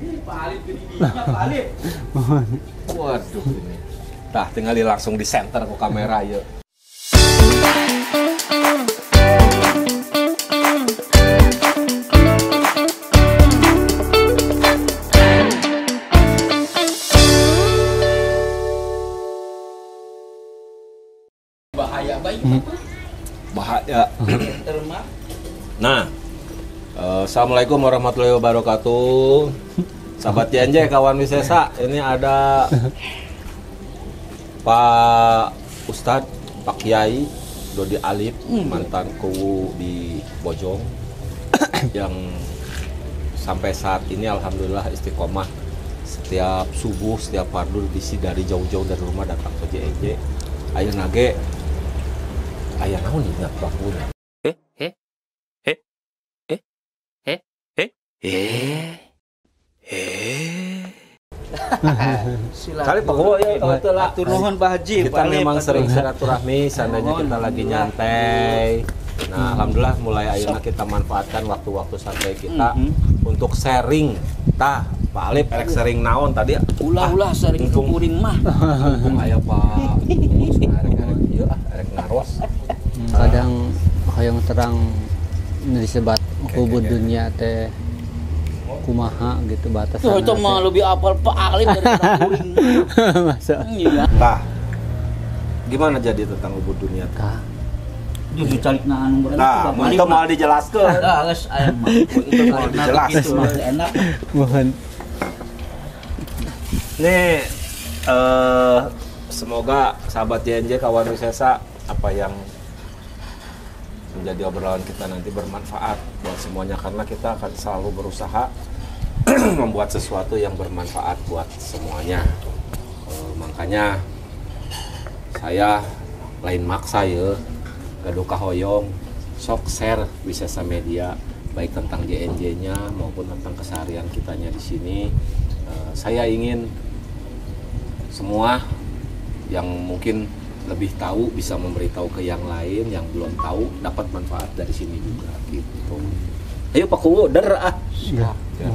Pak Alif gini-gini, Pak Alif. Waduh ini. Tah tinggal langsung di center ke kamera ya. Bahaya baik. Bahaya. Nah, assalamualaikum warahmatullahi wabarakatuh. Sahabat JNJ, kawan wisesa, ini ada Pak Ustadz, Pak Kiai Dodi Alif, mantan kuwu di Bojong, yang sampai saat ini alhamdulillah istiqomah. Setiap subuh, setiap fardu diisi dari jauh-jauh dari rumah datang ke JNJ. Ayo nage, ayah naon ingat bakunya. Kali Pak Kuwo ya Atur nuhun Pak Haji. kita memang sering silaturahmi, seandainya kita lagi nyantai. Nah, alhamdulillah mulai ayeuna kita manfaatkan waktu-waktu santai kita untuk sharing. Tah, Pak Alif rek sharing naon tadi? Ulah sering kuring mah. Mumpung aya Pak. Arek ieu arek naros. Kadang hoyong terang disebat hubud dunia teh kumaha gitu batasan. Tuh itu mah lebih apal Pak Alif daripada kuring. Masa. Iya. Tah. Gimana jadi tentang ubud dunia tah? Jadi calik na anu bener. Nah, mun mau dijelaskeun. Geus aya mah. Untuk mau dijelaskeun. Enak. Mohon. Nih, semoga sahabat JNJ kawan wisesa apa yang menjadi obrolan kita nanti bermanfaat buat semuanya, karena kita akan selalu berusaha membuat sesuatu yang bermanfaat buat semuanya. Makanya saya lain maksa ya, gaduh kahoyong, sok share wisesa media baik tentang JNJ-nya maupun tentang keseharian kitanya di sini. Saya ingin semua yang mungkin lebih tahu bisa memberitahu ke yang lain, yang belum tahu dapat manfaat dari sini juga gitu. Ayo Pak Kuwo, der ah. Siap.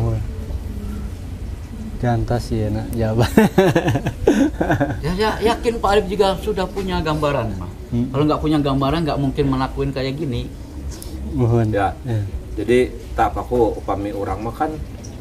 Jantas ya nak jawaban. Ya, yakin Pak Alif juga sudah punya gambaran mah. Kalau nggak punya gambaran nggak mungkin melakukan kayak gini. Mohon. Ya. Jadi tak Pak Kuwo, upami orang mah kan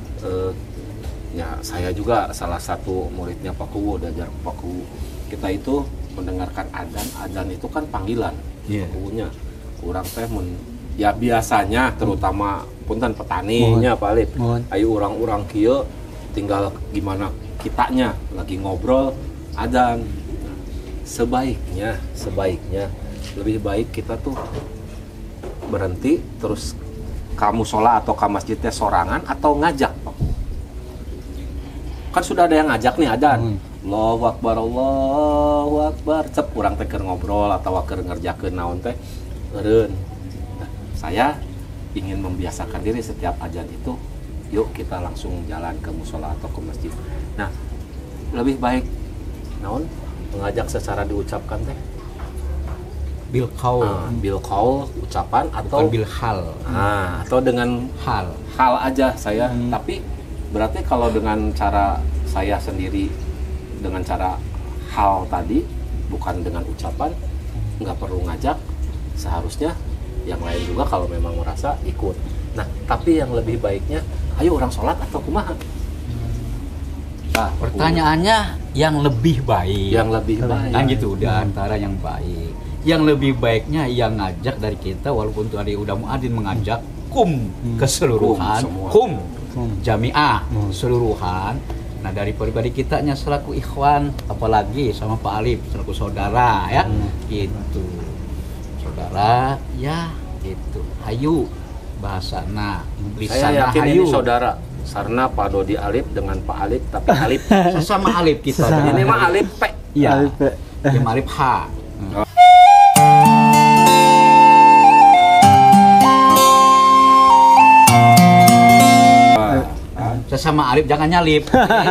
ya saya juga salah satu muridnya Pak Kuwo, diajar Pak Kuwo. Kita itu mendengarkan adzan itu kan panggilan. Pak Kuwonya. Urang teh ya biasanya terutama punten petaninya Pak Alif. Ayo orang-orang kieu tinggal gimana kitanya lagi ngobrol adzan. Sebaiknya lebih baik kita tuh berhenti terus kamu sholat atau ke masjidnya sorangan atau ngajak Pak. Kan sudah ada yang ngajak nih adzan. Allahu Akbar, cep urang teh keur ngobrol atau keur ngerjakeun naon teh eureun. Nah, saya ingin membiasakan diri setiap adzan itu, yuk kita langsung jalan ke musola atau ke masjid. Nah, lebih baik naon mengajak secara diucapkan teh Bil qaul ucapan atau bil hal. Nah, atau dengan hal aja saya. Tapi berarti kalau dengan cara saya sendiri dengan cara hal tadi bukan dengan ucapan, nggak perlu ngajak, seharusnya yang lain juga kalau memang merasa ikut. Nah, tapi yang lebih baiknya ayo orang sholat atau kumaha? Nah, Pertanyaannya yang lebih baik. Yang lebih baik. Kan gitu, udah antara yang baik. Yang lebih baiknya yang ngajak dari kita, walaupun tadi udah muadzin mengajak keseluruhan, jamiah keseluruhan. Nah, dari pribadi kitanya selaku ikhwan, apalagi sama Pak Alif selaku saudara ya, gitu. Saudara ya, gitu. Hayu bahasana, saya yakin hayu. ini saudara. Sarna Pak Dodi Alif dengan Pak Alif, tapi Alif Sesama Alif kita. ini mah Alif P. Iya. Yang Alif H. Sesama Alif jangan nyalip.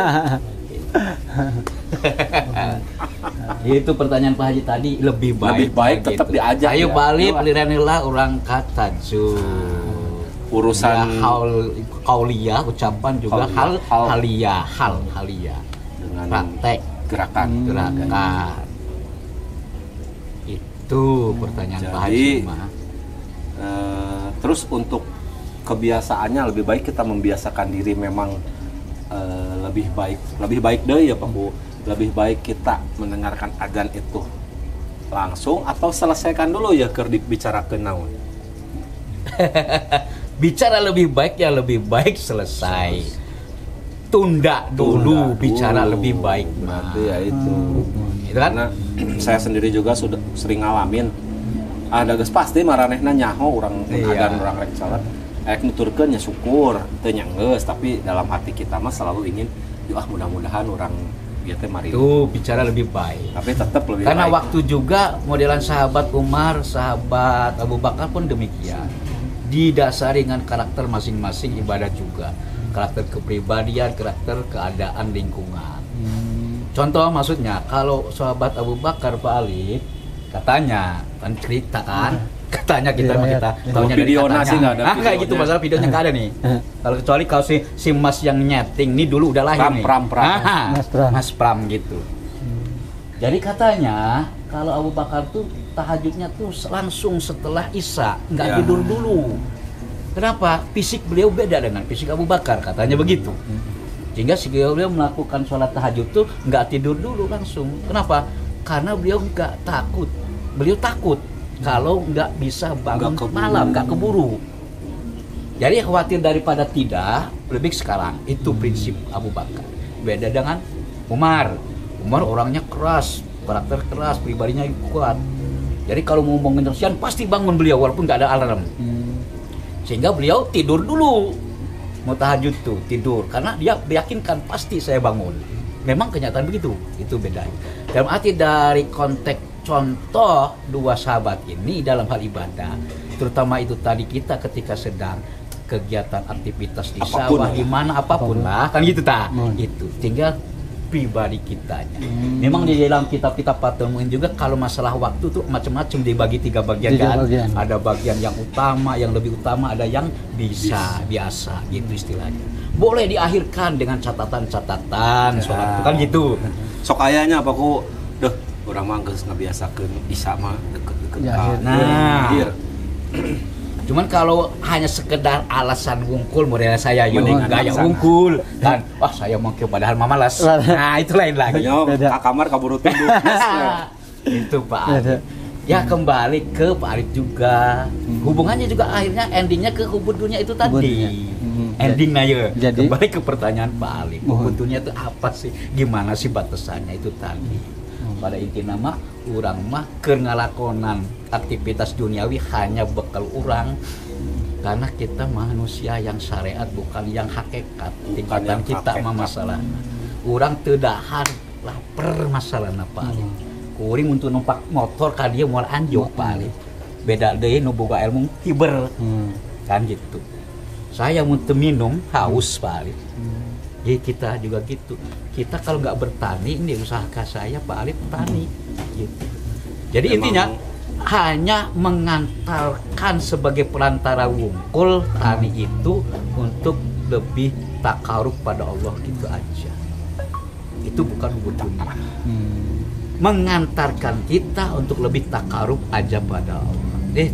Itu pertanyaan Pak Haji tadi, lebih baik tetap gitu. diajak. Ayo ya. Pak Alif, liranillah orang kata urusan ya, haul qauliyah ucapan juga Qauliyah, haliyah dengan praktek gerakan. itu pertanyaan Pak Haji Jadi mah. Terus untuk kebiasaannya lebih baik kita membiasakan diri memang lebih baik deh ya Pak Bu. Lebih baik kita mendengarkan adzan itu langsung atau selesaikan dulu ya keur dibicarakeun naon. Bicara lebih baik ya lebih baik selesai. Tunda dulu bicara lebih baik. Berarti ya itu. Itu kan? Karena saya sendiri juga sudah sering ngalamin. Ada geus pasti maranehna nyaho urang adzan urang rek salat. Nuturkeun nya syukur, teu nya geus, tapi dalam hati kita mah selalu ingin mudah-mudahan orang ieu teh mari. Itu bicara lebih baik. Tapi tetap lebih Karena baik. waktu juga modelan sahabat Umar, sahabat Abu Bakar pun demikian. Didasari dengan karakter masing-masing ibadah juga. Karakter kepribadian, karakter keadaan lingkungan. Contoh maksudnya, kalau sahabat Abu Bakar Pak Ali, katanya, kan cerita kan, katanya kita tahunya dari Videonya katanya. sih nggak ada Kayak gitu, videonya. masalah videonya nggak ada nih. Kalau kecuali kalau si Mas yang nyeting, nih dulu udah lahir nih. Pram. Mas Pram gitu. Jadi katanya, kalau Abu Bakar tuh tahajudnya tuh langsung setelah Isya, nggak Ya. tidur dulu. Kenapa? Fisik beliau beda dengan fisik Abu Bakar, katanya begitu. Sehingga beliau melakukan sholat tahajud tuh nggak tidur dulu langsung. Kenapa? Karena beliau nggak takut. Beliau takut kalau nggak bisa bangun malam, nggak keburu. Jadi khawatir daripada tidak, lebih sekarang. Itu prinsip Abu Bakar. Beda dengan Umar. Umar orangnya keras, karakter keras, pribadinya kuat. Jadi kalau mau bangun siang pasti bangun beliau walaupun nggak ada alarm. Sehingga beliau tidur dulu. Mau tahajud tuh tidur karena dia meyakinkan pasti saya bangun. Memang kenyataan begitu, itu bedanya. Dalam arti dari konteks contoh dua sahabat ini dalam hal ibadah, terutama itu tadi kita ketika sedang kegiatan aktivitas di sawah di mana apapun lah kan gitu ta. Itu tinggal pribadi kitanya. Memang di dalam kitab-kitab Fathul juga kalau masalah waktu tuh macam-macam dibagi 3 bagian kan. Ada bagian yang utama, yang lebih utama, ada yang biasa gitu istilahnya. Boleh diakhirkan dengan catatan-catatan sholat itu kan gitu. Sok ayanya apa ku urang mah geus ngabiasakeun Isya mah deket-deket. Nah. Cuman kalau hanya sekedar alasan wungkul model saya mending gaya wungkul kan, wah saya mau ke padahal mah malas. Nah, itu lain lagi. Ka kamar kaburu tidur. Itu Pak Arif. Ya kembali ke Pak Arif juga. Hubungannya juga akhirnya endingnya ke hubungannya itu tadi. Endingnya ya. Jadi kembali ke pertanyaan Pak Arif. Hubungannya itu apa sih? Gimana sih batasannya itu tadi? Pada inti nama urang mah keur ngalakonan aktivitas duniawi hanya bekal urang karena kita manusia yang syariat bukan yang hakikat. Tingkatan kita mah masalah urang teu dahar lapar masalahna Pak Ali. Kuring untuk numpak motor ka dieu moal anjog Pak Ali. Beda deui nu boga ilmu hiber. Kan gitu. Saya mun teu minum haus Pak Ali. Ya kita juga gitu. Kita kalau nggak bertani, ini usaha saya Pak Alif tani. Gitu. Jadi intinya hanya mengantarkan sebagai perantara wungkul tani itu untuk lebih takarub pada Allah gitu aja. Itu bukan hubungan dunia. Mengantarkan kita untuk lebih takarub aja pada Allah.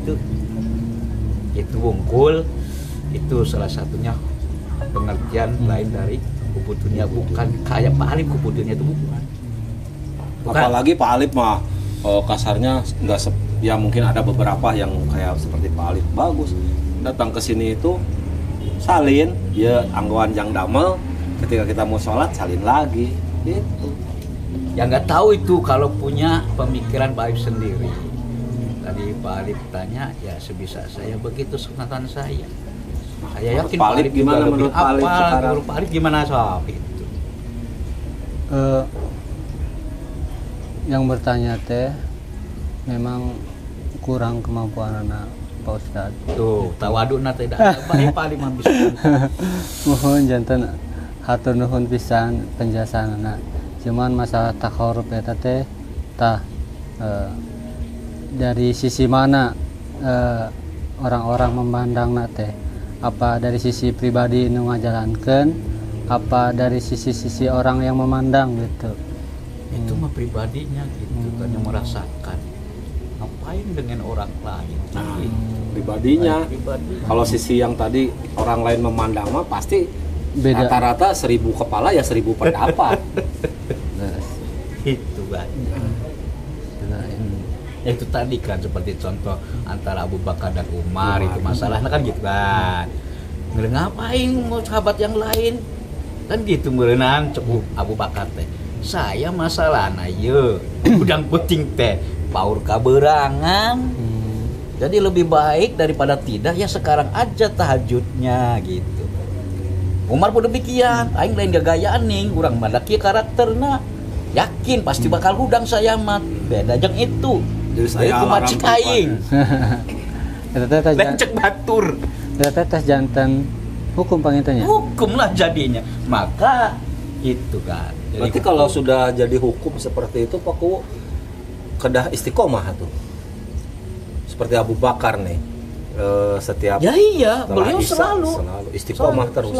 Itu wungkul, itu salah satunya pengertian lain dari kubudunya, bukan kayak Pak Alif kubudunya itu bukan. Apalagi Pak Alif mah kasarnya nggak ya mungkin ada beberapa yang kayak seperti Pak Alif bagus datang ke sini itu salin ya anggoan jang damel, ketika kita mau sholat salin lagi gitu. Ya nggak tahu itu kalau punya pemikiran Pak Alif sendiri. Tadi Pak Alif tanya ya sebisa saya begitu sunatan saya. Saya yakin Pak Alif gimana menurut Pak Alif sekarang? Menurut Pak Alif gimana soal itu? Yang bertanya teh memang kurang kemampuan anak Pak Ustadz. Tuh, tawadukna tidak ada Pak Alif mah bisa. Mohon janten hatur nuhun pisan penjelasanana. Cuman masalah takarub eta teh dari sisi mana orang-orang memandangna teh. apa dari sisi pribadi nu ngajalankeun, apa dari sisi orang yang memandang gitu. Itu mah pribadinya gitu kan yang merasakan. Ngapain dengan orang lain? Nah, Gitu. pribadinya. Pribadi. Kalau sisi yang tadi orang lain memandang mah pasti Beda. rata-rata 1000 kepala ya 1000 pendapat. Itu kan. Ya itu tadi kan seperti contoh antara Abu Bakar dan Umar itu masalahnya kan gitu kan. Ngapain mau sahabat yang lain? Kan gitu merenang cukup Abu Bakar teh. Saya masalahna ye udang puting teh paur kaberangan. Jadi lebih baik daripada tidak ya sekarang aja tahajudnya gitu. Umar pun demikian, aing lain gagayaan nih, urang mah kieu karakterna. Yakin pasti bakal hudang saya mah. Beda jeung itu. Jadi saya kumaha cik aing. Eta teh Lencek batur. Eta teh jantan hukum pangintennya. Hukum lah jadinya. Maka itu kan. Jadi Berarti kalau sudah jadi hukum seperti itu Pak Kuwu kedah istiqomah tuh. Seperti Abu Bakar nih. Setiap ya iya, setelah beliau Isya, selalu istiqomah terus.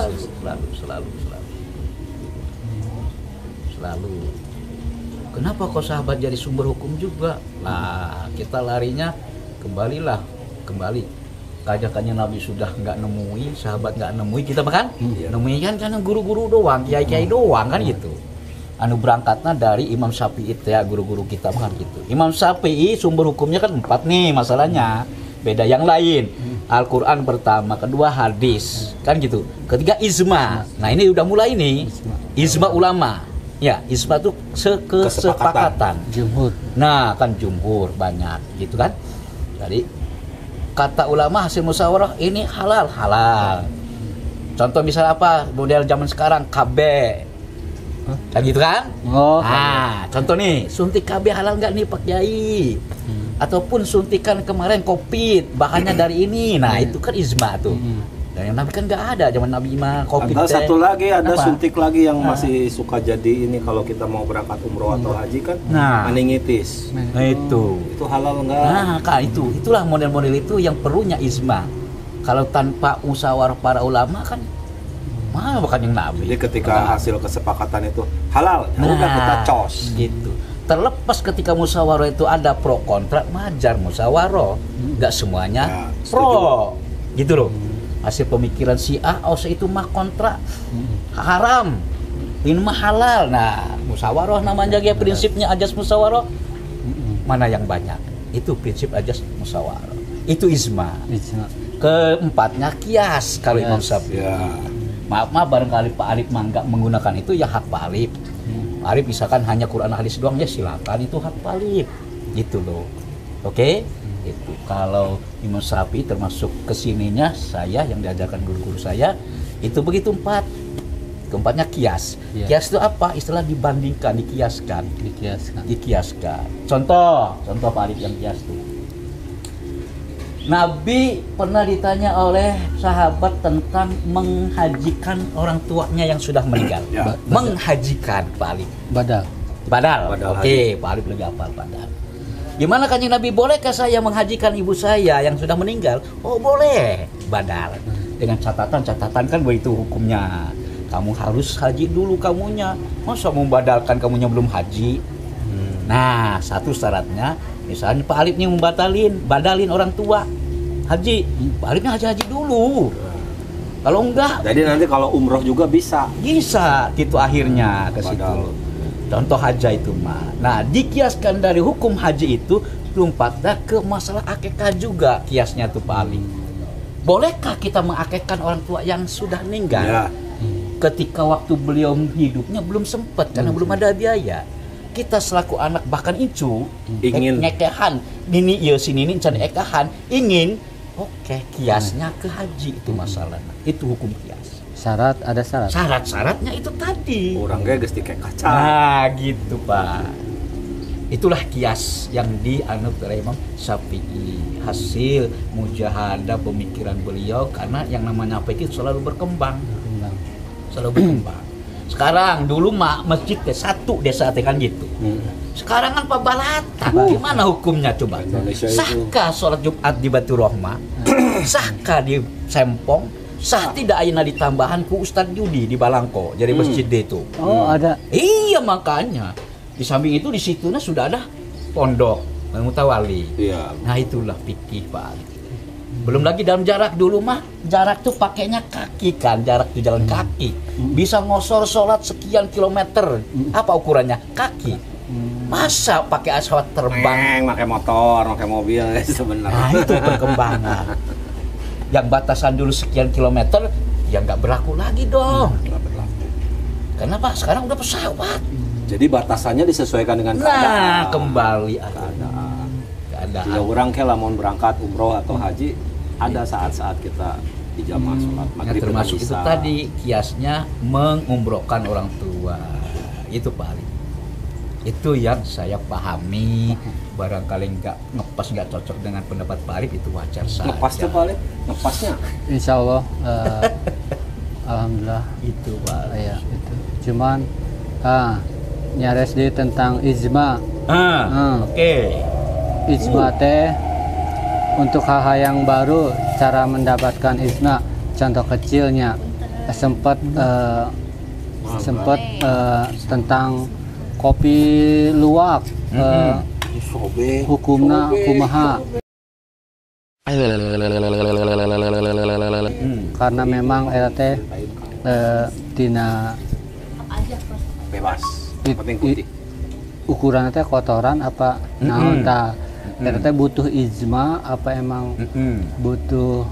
Selalu. Kenapa kok sahabat jadi sumber hukum juga? Nah, kita larinya kembali. Kajakannya Nabi sudah nggak nemui, sahabat nggak nemui, kita bahkan nemui kan karena guru-guru doang, kiai-kiai doang kan gitu. Anu berangkatnya dari Imam Syafi'i ya, guru-guru kita bahkan gitu. Imam Syafi'i sumber hukumnya kan 4 nih masalahnya. Beda yang lain. Al-Quran pertama, kedua hadis, kan gitu. Ketiga ijma. Nah ini udah mulai nih. Ijma ulama. Ya, ijma itu kesepakatan. Jumhur. Nah, kan jumhur banyak gitu kan. Jadi kata ulama hasil musyawarah ini halal. Contoh misalnya apa? Model zaman sekarang KB. Kan gitu kan? Oh. Nah, contoh nih, suntik KB halal nggak nih Pak Kiai? Ataupun suntikan kemarin COVID, bahannya dari ini. Nah, itu kan ijma tuh. Dan yang Nabi kan nggak ada zaman Nabi mah COVID. Ada satu lagi, ada Apa? suntik lagi yang masih suka jadi ini kalau kita mau berangkat umroh atau haji kan. Nah. Meningitis. Nah, itu. Itu halal enggak? Nah, kan itulah model-model itu yang perlunya ijma. Kalau tanpa musyawarah para ulama kan mana bukan yang Nabi. Jadi ketika hasil kesepakatan itu halal, ya udah kita cos. Gitu. Terlepas ketika musyawarah itu ada pro kontra, wajar musyawarah. Enggak semuanya Ya, pro. Gitu loh. Hasil pemikiran si A, itu mah kontra. Haram. Ini mah halal. Nah, musyawarah namanya ya prinsipnya ajas musyawarah. Mana yang banyak? Itu prinsip ajas musyawarah. Itu ijma. Keempatnya kias kalau Imam Syafi'i. Ya. Maaf barangkali Pak Arif mah nggak menggunakan itu ya hak Pak Arif. Pak Arif misalkan hanya Quran hadis doang ya silakan, itu hak Pak Arif. Gitu loh. Oke? Itu kalau Imam Syafi'i termasuk kesininya saya yang diajarkan guru-guru saya itu begitu 4. Keempatnya kias. Kias itu apa? Istilah dibandingkan, dikiaskan. Contoh Pak Arif yang kias itu. Nabi pernah ditanya oleh sahabat tentang menghajikan orang tuanya yang sudah meninggal. Ya. Menghajikan Pak Alif. Badal. Oke, Pak Alif lagi hafal badal. Gimana Kanjeng Nabi, bolehkah saya menghajikan ibu saya yang sudah meninggal? Oh boleh, badal. Dengan catatan kan begitu hukumnya. Kamu harus haji dulu kamunya. Masa membadalkan kamunya belum haji? Nah, satu syaratnya, misalnya Pak Alif yang badalin orang tua haji, Pak Alifnya haji dulu. Kalau enggak, Jadi nanti kalau umroh juga bisa. gitu akhirnya ke situ. Contoh haji itu mah. Nah, dikiaskan dari hukum haji itu lompatnya ke masalah akikah juga kiasnya tuh Pak Ali. Bolehkah kita mengakikkan orang tua yang sudah meninggal? Ya. Ketika waktu beliau hidupnya belum sempat karena belum ada biaya. Kita selaku anak bahkan incu Ingin. ngekehan nini ieu sini ini can ekahan ingin kiasnya ke haji itu masalahnya. Itu hukum kias. Ada syarat. Syarat-syaratnya itu tadi. Orang kayak gesti kayak kaca. Nah, gitu Pak. Itulah kias yang dianut oleh Imam Syafi'i. Hasil mujahadah pemikiran beliau karena yang namanya fikih selalu berkembang. Sekarang dulu masjid satu desa kan gitu. Sekarang kan Pak Balata. Gimana hukumnya coba? Indonesia itu. Sahkah sholat Jumat di Batu Rohmah? Sahkah di Sempong? Sah tidak ayeuna ditambahan ku Ustadz Yudi di Balangko, jadi masjid itu. Oh, ada. Iya, makanya di samping itu di situnya sudah ada pondok mutawali. Iya. Nah, itulah fikih Pak. Belum lagi dalam jarak dulu mah, jarak tuh pakainya kaki kan, jarak tuh jalan kaki. Bisa ngosor sholat sekian kilometer. Apa ukurannya? Kaki. Masa pakai pesawat terbang? Pakai motor, pakai mobil sebenarnya. Nah, itu perkembangan. Yang batasan dulu sekian kilometer, ya nggak berlaku lagi dong. Nggak berlaku. Karena Pak, sekarang udah pesawat. Jadi batasannya disesuaikan dengan Nah, keadaan. kembali Keadaan. keadaan. Jika orang ke lamun berangkat umroh atau haji, ada saat-saat kita di jamaah sholat Yang maghrib termasuk dan itu isya. tadi kiasnya mengumrohkan orang tua. Itu Pak Ali. Itu yang saya pahami. Barangkali nggak cocok dengan pendapat Pak Arif, itu wajar saja. Ngepasnya balik, ngepasnya. Insya Allah, alhamdulillah. Itu Pak. Ya, itu. Cuman nyares di tentang ijma. Oke. Ijma teh untuk hal-hal yang baru, cara mendapatkan ijma. Contoh kecilnya sempat tentang kopi luwak, hukumna kumaha. Karena memang eta teh tina Bebas. Penting putih. ukuran teh kotoran apa naon tah. Eta teh butuh ijma apa emang butuh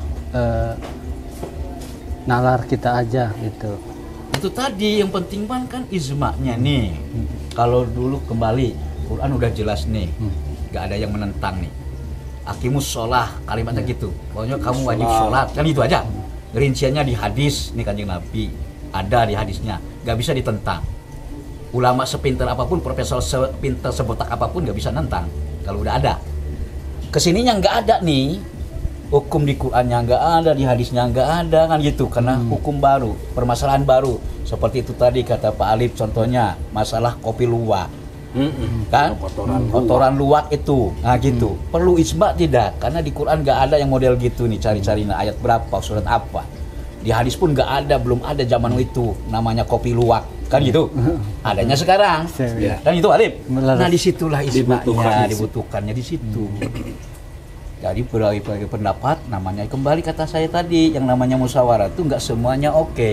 nalar kita aja gitu. Itu tadi yang penting kan ijma'nya nih. Kalau dulu kembali Quran udah jelas nih, nggak ada yang menentang nih. Aqimus sholah, kalimatnya gitu. Pokoknya kamu wajib sholat, kan itu aja. Rinciannya di hadis nih Kanjeng Nabi, ada di hadisnya, nggak bisa ditentang. Ulama sepintar apapun, profesor sepintar sebotak apapun nggak bisa nentang. Kalau udah ada, kesininya nggak ada nih. Hukum di Qurannya nggak ada, di hadisnya nggak ada kan gitu, karena hukum baru, permasalahan baru. Seperti itu tadi kata Pak Alif, contohnya masalah kopi luwak, kan? Kotoran luwak itu, nah gitu. Perlu ijma tidak? Karena di Quran nggak ada yang model gitu nih, cari-cari ayat berapa, surat apa. Di hadis pun nggak ada, belum ada zaman itu namanya kopi luwak, kan gitu. Adanya sekarang, kan itu Alif. Nah disitulah ijma'nya, dibutuhkannya di situ. Jadi berbagai pendapat, namanya kembali kata saya tadi, yang namanya musyawarah itu nggak semuanya oke.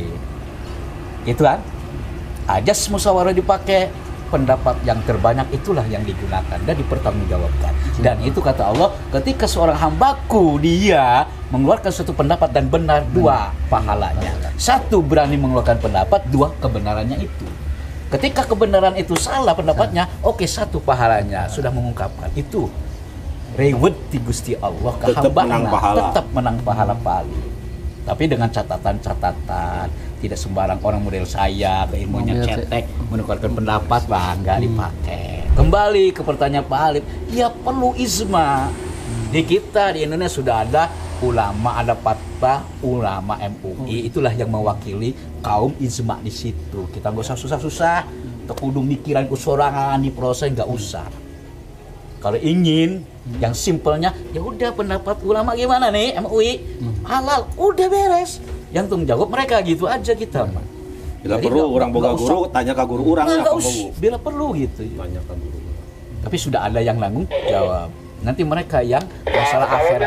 Gitu kan? Ajas musyawarah dipakai, pendapat yang terbanyak itulah yang digunakan dan dipertanggungjawabkan. Dan itu kata Allah, ketika seorang hambaku dia mengeluarkan suatu pendapat dan benar, dua pahalanya. Satu, berani mengeluarkan pendapat, dua, kebenarannya itu. Ketika kebenaran itu salah pendapatnya, oke, satu pahalanya, sudah mengungkapkan. Itu reward di Gusti Allah ke hambanya, tetap menang pahala paling. Tapi dengan catatan-catatan, tidak sembarang orang model saya, keilmuannya cetek, menukarkan pendapat, nggak dipakai. Kembali ke pertanyaan Pak Alif, ya perlu ijma. Di kita di Indonesia sudah ada ulama, ada fatwa ulama MUI, itulah yang mewakili kaum ijma di situ. Kita nggak usah susah-susah, kudu mikiran kusorangan di proses, nggak usah. Kalau ingin yang simpelnya, ya udah pendapat ulama gimana nih MUI halal, udah beres. Yang tanggung jawab mereka gitu aja kita mah. Bila perlu orang boga guru, tanya ke guru orang lah. Bila perlu gitu. Tanya ke guru. Tapi sudah ada yang nanggung jawab. Nanti mereka yang masalah akhirat.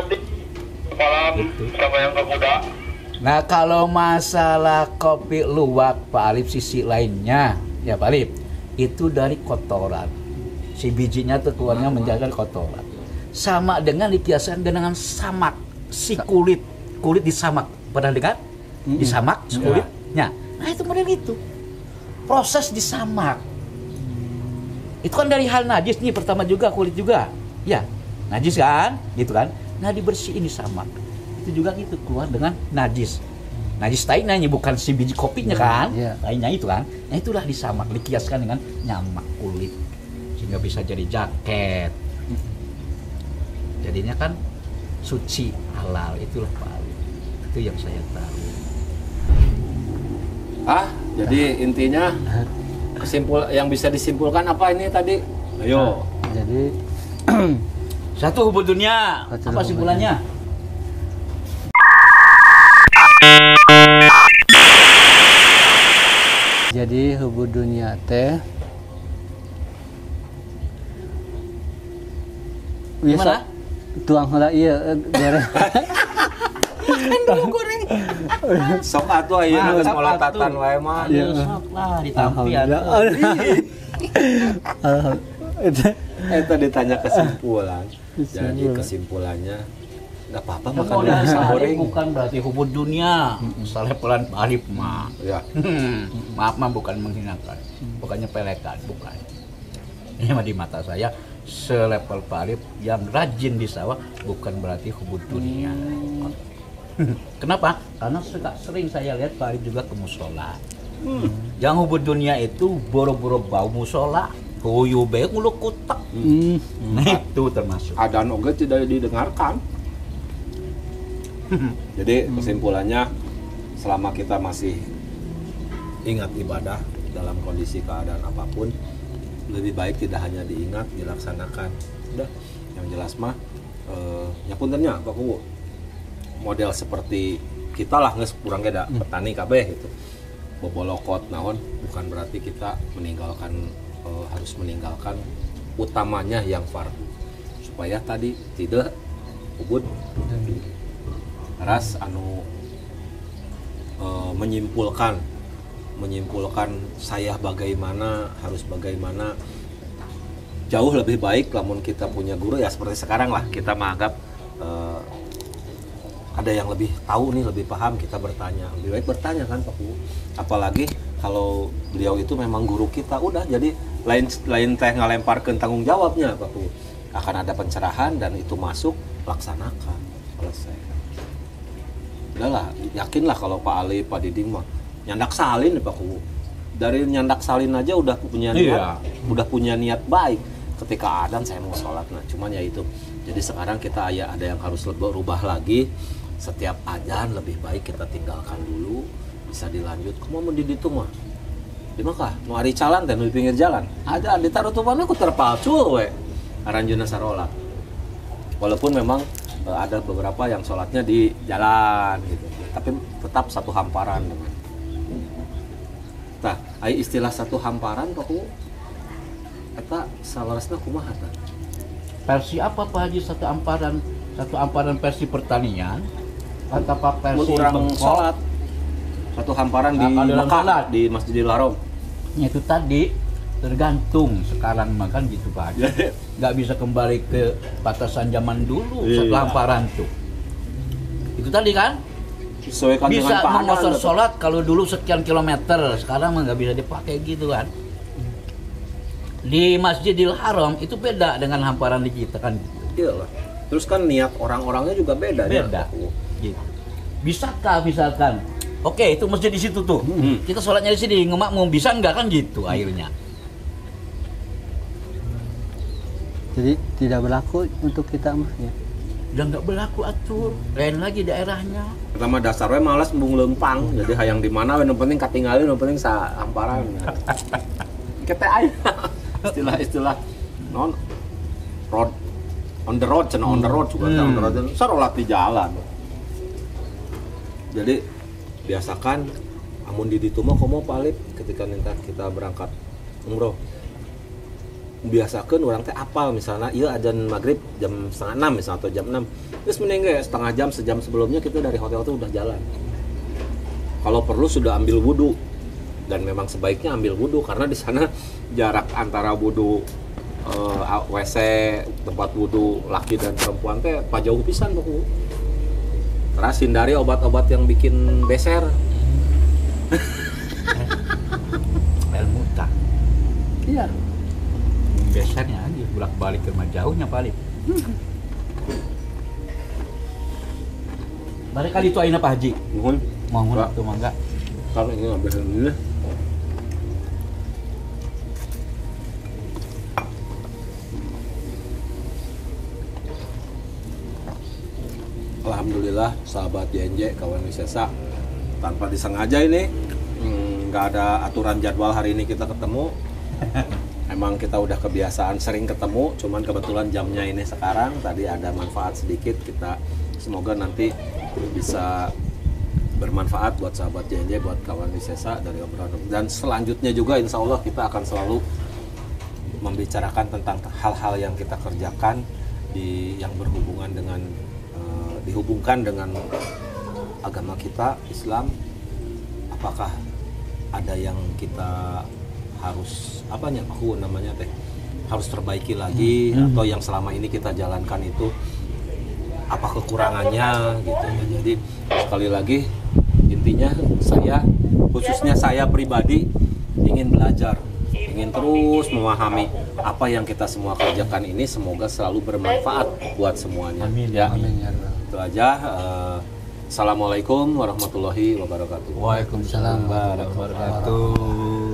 Gitu. Nah kalau masalah kopi luwak Pak Alif, sisi lainnya ya Pak Alif, itu dari kotoran. Si bijinya tuh keluarnya menjaga kotoran. Sama dengan dikiaskan dengan samak, si kulit disamak. Pernah dengar? Disamak kulitnya. Nah itu model itu. Proses disamak. Itu kan dari hal najis nih, pertama juga kulit juga. Ya, najis kan? Gitu kan? Nah dibersihin disamak. Itu juga gitu, keluar dengan najis. Najis tainya bukan si biji kopinya kan? Tainya itu kan? Nah itulah disamak, dikiaskan dengan nyamak kulit. Sehingga bisa jadi jaket. Jadinya kan suci, halal, itulah Pak. Itu yang saya tahu. Jadi intinya yang bisa disimpulkan apa ini tadi? Ayo. Jadi satu hubud dunia. Apa simpulannya? Jadi hubud dunia teh Gimana? Tuang heula ieu goreng. Goreng. Sok atuh ayeuna geus molotatan wae mah. Sok lah ditampian. Eta ditanya kesimpulan. Jadi kesimpulannya nggak apa-apa makan Modal bisa sehari goreng. bukan berarti hubud dunia. Saleh pelan Alif mah. Ya. Maaf mah bukan menghinakan, bukannya pelekan, bukan. Ini mah di mata saya selevel Pak Alif yang rajin di sawah bukan berarti hubud dunia. Kenapa? Karena sering saya lihat Pak Alif juga ke musola. Yang hubud dunia itu boro-boro bau musola, huyu bae nguluk kutak. Nah itu termasuk. Adzan oge tidak didengarkan. Jadi kesimpulannya selama kita masih ingat ibadah dalam kondisi keadaan apapun, lebih baik tidak hanya diingat, dilaksanakan. Udah, yang jelas mah nyapuntennya Pak Kuwu. Model seperti kita lah geus kurang geda petani kabeh gitu. Bobolokot naon bukan berarti kita meninggalkan harus meninggalkan utamanya yang fardu. Supaya tadi tidak ubud ras anu menyimpulkan saya bagaimana, harus bagaimana. Jauh lebih baik lamun kita punya guru ya seperti sekarang lah, kita menganggap ada yang lebih tahu nih, lebih paham, kita bertanya. Lebih baik bertanya kan Pak Bu. Apalagi kalau beliau itu memang guru kita, udah jadi lain teh ngalemparkeun tanggung jawabnya Pak Bu. Akan ada pencerahan dan itu masuk, laksanakan, selesai. Udahlah, yakinlah kalau Pak Ali, Pak Diding mah nyandak salin Pak Bu. Dari nyandak salin aja udah punya niat, udah punya niat baik. Ketika adzan saya mau sholat, nah cuman ya itu. Jadi sekarang kita ada yang harus berubah lagi. Setiap adzan lebih baik kita tinggalkan dulu, bisa dilanjut. Kamu mau di ditu mah? Di mah mau hari calan teh di pinggir jalan. Adzan ditaruh tuh mana ku terpalcul we. Aranjeunna sarolat. Walaupun memang ada beberapa yang sholatnya di jalan gitu, tapi tetap satu hamparan. Nah, ai istilah satu hamparan Pak Bu. Eta sawarasna kumaha tah? Versi apa Pak Haji satu amparan versi pertanian atau apa versi Kurang sholat satu hamparan di Mekah di Masjidil Haram. Itu tadi tergantung sekarang makan gitu Pak Haji. Nggak bisa kembali ke batasan zaman dulu satu hamparan tuh. Itu tadi kan Sesuaikan bisa dengan mengosor sholat kalau dulu sekian kilometer, sekarang mah nggak bisa dipakai gitu kan. Di Masjidil Haram itu beda dengan hamparan di kita kan. Iyalah. Terus kan niat orang-orangnya juga beda. Beda. Gitu. Bisakah misalkan, oke itu masjid di situ tuh, kita sholatnya di sini, ngemakmum bisa nggak kan gitu akhirnya. Jadi tidak berlaku untuk kita mah ya. Udah nggak berlaku atur, lain lagi daerahnya. Pertama dasarnya malas embung lempang, jadi hayang di mana yang penting katingalin, yang penting sa hamparan. Kita aja istilah non road on the road, cenah on the road juga on the road, sarolat di jalan. Jadi biasakan amun di ditu mah komo palit ketika nanti kita berangkat umroh. Biasakan orang teh apal misalnya iya adzan maghrib jam 5:30 misalnya atau jam 6 terus mending setengah jam sejam sebelumnya kita dari hotel itu udah jalan. Kalau perlu sudah ambil wudhu, dan memang sebaiknya ambil wudhu karena di sana jarak antara wudhu WC tempat wudhu laki dan perempuan teh jauh pisan Bu. Terus hindari obat-obat yang bikin beser. Ilmu tak. Iya. Besernya aja bolak-balik ke rumah jauhnya paling. Barangkali itu aina Pak Haji. Mohon tuh mangga. Kalau ini ngambil ini. Alhamdulillah sahabat JNJ kawan wisesa tanpa disengaja ini nggak ada aturan jadwal hari ini kita ketemu. Emang kita udah kebiasaan sering ketemu, cuman kebetulan jamnya ini sekarang, tadi ada manfaat sedikit, kita semoga nanti bisa bermanfaat buat sahabat JNJ, buat kawan di Sesa dari obrolan. Dan selanjutnya juga insya Allah kita akan selalu membicarakan tentang hal-hal yang kita kerjakan yang berhubungan dengan dihubungkan dengan agama kita Islam. Apakah ada yang kita harus harus perbaiki lagi, atau yang selama ini kita jalankan itu apa kekurangannya gitu ya. Jadi sekali lagi intinya khususnya saya pribadi ingin belajar, ingin terus memahami apa yang kita semua kerjakan ini, semoga selalu bermanfaat buat semuanya. Amin. Ya. Amin ya Allah. Itu aja. Assalamualaikum warahmatullahi wabarakatuh. Waalaikumsalam warahmatullahi wabarakatuh.